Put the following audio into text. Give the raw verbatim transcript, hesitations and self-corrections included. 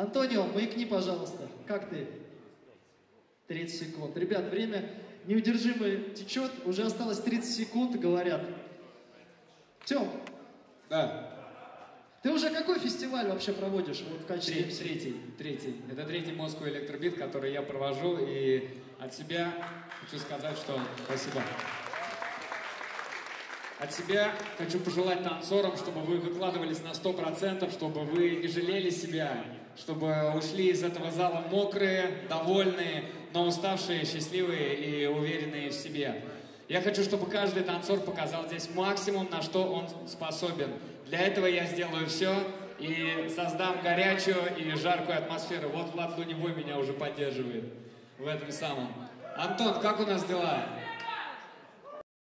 Антонио, маякни, пожалуйста. Как ты? тридцать секунд. Ребят, время неудержимо течет. Уже осталось тридцать секунд, говорят. Тём. Да. Ты уже какой фестиваль вообще проводишь вот в качестве? Третий, третий, третий. Это третий Moscow Electrobeat, который я провожу. И от себя хочу сказать, что спасибо. От себя хочу пожелать танцорам, чтобы вы выкладывались на сто процентов, чтобы вы не жалели себя, чтобы ушли из этого зала мокрые, довольные, но уставшие, счастливые и уверенные в себе. Я хочу, чтобы каждый танцор показал здесь максимум, на что он способен. Для этого я сделаю все и создам горячую и жаркую атмосферу. Вот Влад Луневой меня уже поддерживает в этом самом. Антон, как у нас дела?